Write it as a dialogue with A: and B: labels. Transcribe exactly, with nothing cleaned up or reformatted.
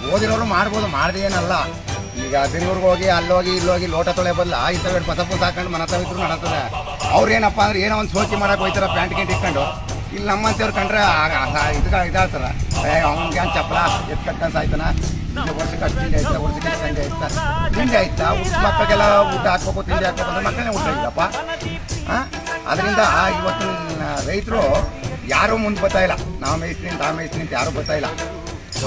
A: ಓದಿರೋರು ಮಾಡ್ಬೋದು, ಮಾಡದೆ ಏನಲ್ಲ. ಈಗ ಬೆಂಗಳೂರಿಗೆ ಹೋಗಿ ಅಲ್ಲೋಗಿ ಇಲ್ಲೋಗಿ ಲೋಟ ತೊಳೆ ಬದಲ ಇಂಥವೆರಡು ಪಸಪು ಸಾಕೊಂಡು ಮನ ತವಿದ್ರು ನಡತದೆ. ಅವ್ರೇನಪ್ಪ ಅಂದ್ರೆ ಏನೋ ಒಂದು ಸೋಕಿ ಮಾಡಕ್ಕೆ ಹೋಗ್ತಾರೆ ಪ್ಯಾಂಟ್ ಗಿಂಟ್ ಇಟ್ಕೊಂಡು. ಇಲ್ಲಿ ನಮ್ಮಂತವ್ರು ಕಂಡ್ರೆ ಇದಕ್ಕೆ ಇದಾಗ್ತಾರೆ, ಅವ್ನಿಗೆ ಏನು ಚಪ್ಪಲ ಎತ್ತು ಕಟ್ಕೊಂಡು ಸಾಯ್ತಾನ, ಇದು ವರ್ಷಕ್ಕೆ ಅಷ್ಟು ತಿಂಡಿ ಆಯ್ತಾ, ವರ್ಷಕ್ಕೆ ತಿಂಡಿ ಆಯ್ತಾ ತಿಂಡಿ ಆಯ್ತಾ ಹುಟ್ಟು ಮಕ್ಕಳಿಗೆಲ್ಲ ಊಟ ಹಾಕ್ಬೇಕು, ತಿಂಡಿ ಹಾಕ್ಬೇಕು ಅಂದ್ರೆ ಮಕ್ಕಳೇ ಊಟ ಇಲ್ಲಪ್ಪ. ಹಾಂ, ಅದರಿಂದ ಇವತ್ತಿನ ರೈತರು ಯಾರೂ ಮುಂದೆ ಬರ್ತಾ ಇಲ್ಲ. ನಾವು ಮೇಯ್ಸ್ತೀನಿ ತಾವು ಮೇಯ್ಸ್ತೀನಿ ಅಂತ ಯಾರೂ ಬರ್ತಾ ಇಲ್ಲ.